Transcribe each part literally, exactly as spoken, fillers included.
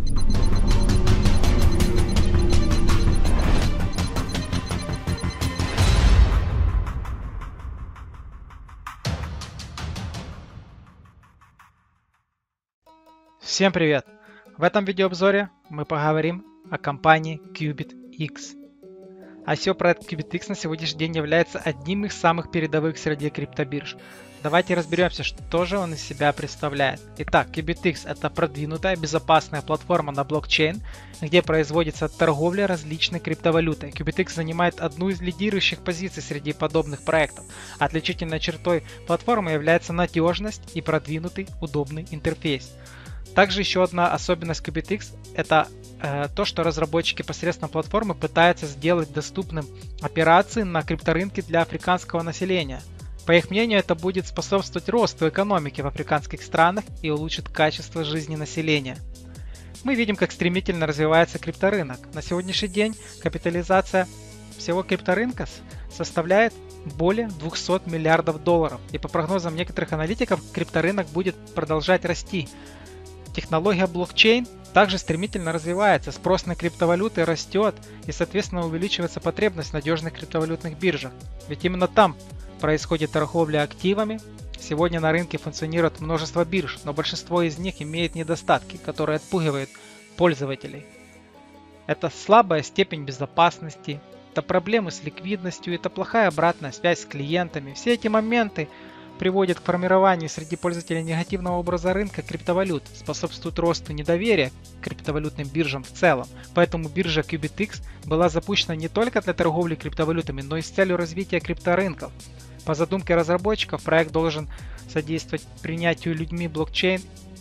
Всем привет! В этом видеообзоре мы поговорим о компании CubitX. ай си о-проект CubitX на сегодняшний день является одним из самых передовых среди криптобирж. Давайте разберемся, что же он из себя представляет. Итак, CubitX — это продвинутая, безопасная платформа на блокчейн, где производится торговля различной криптовалютой. CubitX занимает одну из лидирующих позиций среди подобных проектов. Отличительной чертой платформы является надежность и продвинутый, удобный интерфейс. Также еще одна особенность CubitX — это э, то, что разработчики посредством платформы пытаются сделать доступным операции на крипторынке для африканского населения. По их мнению, это будет способствовать росту экономики в африканских странах и улучшит качество жизни населения. Мы видим, как стремительно развивается крипторынок. На сегодняшний день капитализация всего крипторынка составляет более двухсот миллиардов долларов. И по прогнозам некоторых аналитиков, крипторынок будет продолжать расти. Технология блокчейн также стремительно развивается, спрос на криптовалюты растет и, соответственно, увеличивается потребность в надежных криптовалютных биржах. Ведь именно там происходит торговля активами. Сегодня на рынке функционирует множество бирж, но большинство из них имеет недостатки, которые отпугивают пользователей. Это слабая степень безопасности, это проблемы с ликвидностью, это плохая обратная связь с клиентами. Все эти моменты приводит к формированию среди пользователей негативного образа рынка криптовалют, способствует росту недоверия к криптовалютным биржам в целом. Поэтому биржа CubitX была запущена не только для торговли криптовалютами, но и с целью развития крипторынков. По задумке разработчиков, проект должен содействовать принятию людьми блокчейн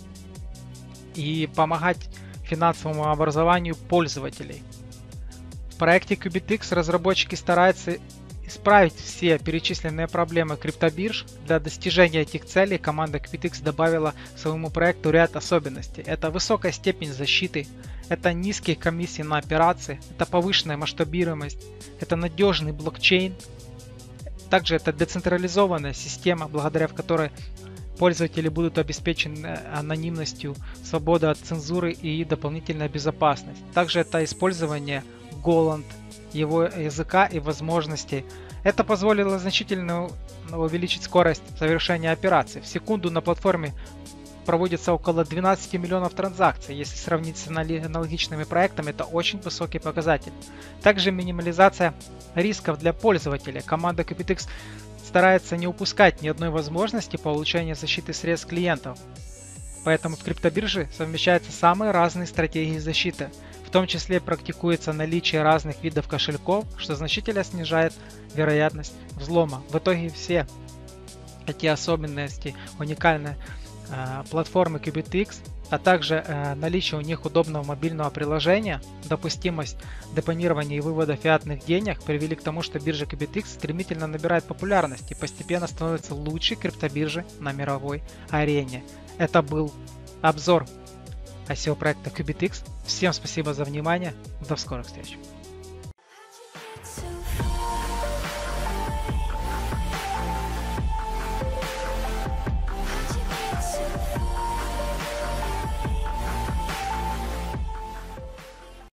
и помогать финансовому образованию пользователей. В проекте CubitX разработчики стараются исправить все перечисленные проблемы криптобирж. Для достижения этих целей команда CubitX добавила к своему проекту ряд особенностей. Это высокая степень защиты, это низкие комиссии на операции, это повышенная масштабируемость, это надежный блокчейн. Также это децентрализованная система, благодаря которой пользователи будут обеспечены анонимностью, свободой от цензуры и дополнительная безопасность. Также это использование Golang, его языка и возможностей. Это позволило значительно увеличить скорость совершения операций. В секунду на платформе проводится около двенадцати миллионов транзакций. Если сравнить с аналогичными проектами, это очень высокий показатель. Также минимализация рисков для пользователя. Команда CubitX старается не упускать ни одной возможности получения защиты средств клиентов. Поэтому в криптобирже совмещаются самые разные стратегии защиты. В том числе практикуется наличие разных видов кошельков, что значительно снижает вероятность взлома. В итоге все эти особенности уникальной э, платформы CubitX, а также э, наличие у них удобного мобильного приложения, допустимость депонирования и вывода фиатных денег привели к тому, что биржа CubitX стремительно набирает популярность и постепенно становится лучшей криптобиржей на мировой арене. Это был обзор ай си о проекта CubitX. Всем спасибо за внимание. До скорых встреч.